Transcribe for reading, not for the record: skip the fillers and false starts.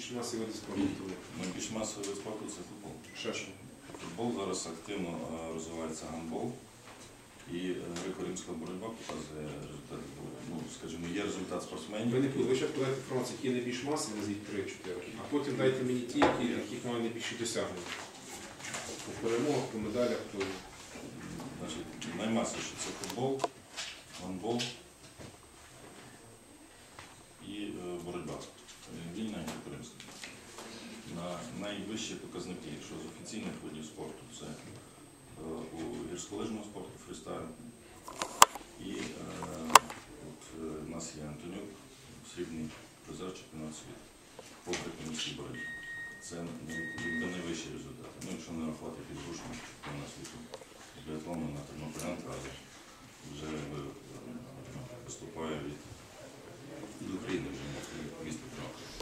найбільш масовий вид спорту? Найбільш масовий вид спорту – це футбол. Ще що? Футбол зараз активно розвивається гандбол. І греко-римська боротьба показує результат. Ну, скажімо, є результат спортсменів. Ви ще подайте інформацію, які найбільш масові, назвіть 3-4, а потім дайте мені ті, яких мають найбільші досягнення. По перемогах, по медалях, по... Значить, наймасовіше це футбол, гандбол і боротьба. Вільна і греко-римська. На найвищі показники, якщо з офіційних видів спорту, це у гірськолижному спорту, фрістайл. І у нас є Антонюк, срібний призер чемпіонату світу по греко-римській боротьбі. Це найвищий результат. Ну, якщо не рахувати підручник чемпіонату світу з біатлону на Тернополянка, але вже виступає від України, вже місто Тернопіль.